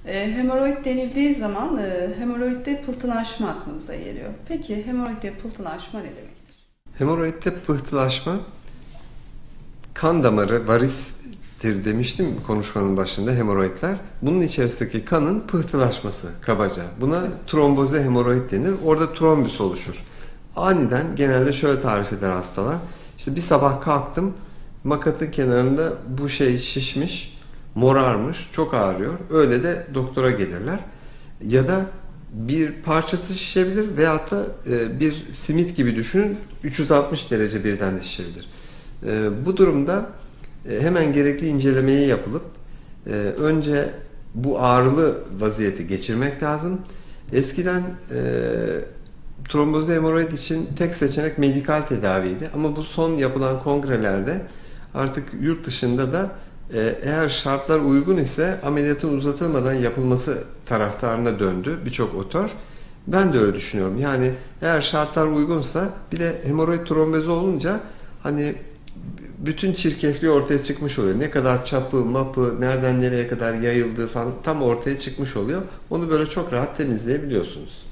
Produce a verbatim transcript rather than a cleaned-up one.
E, hemoroid denildiği zaman e, hemoroidde pıhtılaşma aklımıza geliyor. Peki hemoroidde pıhtılaşma ne demektir? Hemoroidde pıhtılaşma kan damarı, varistir demiştim konuşmanın başında, hemoroidler. Bunun içerisindeki kanın pıhtılaşması kabaca. Buna tromboze hemoroid denir. Orada trombüs oluşur. Aniden genelde şöyle tarif eder hastalar. İşte bir sabah kalktım, makatın kenarında bu şey şişmiş, morarmış, çok ağrıyor. Öyle de doktora gelirler. Ya da bir parçası şişebilir veyahut da bir simit gibi düşünün, üç yüz altmış derece birden de şişebilir. Bu durumda hemen gerekli incelemeyi yapılıp önce bu ağrılı vaziyeti geçirmek lazım. Eskiden e, trombozlu hemoroid için tek seçenek medikal tedaviydi. Ama bu son yapılan kongrelerde artık yurt dışında da e, eğer şartlar uygun ise ameliyatın uzatılmadan yapılması taraftarına döndü birçok otör. Ben de öyle düşünüyorum. Yani eğer şartlar uygunsa, bir de hemoroid trombozu olunca hani bütün çirkefliği ortaya çıkmış oluyor. Ne kadar çapı, mapı, nereden nereye kadar yayıldığı falan tam ortaya çıkmış oluyor. Onu böyle çok rahat temizleyebiliyorsunuz.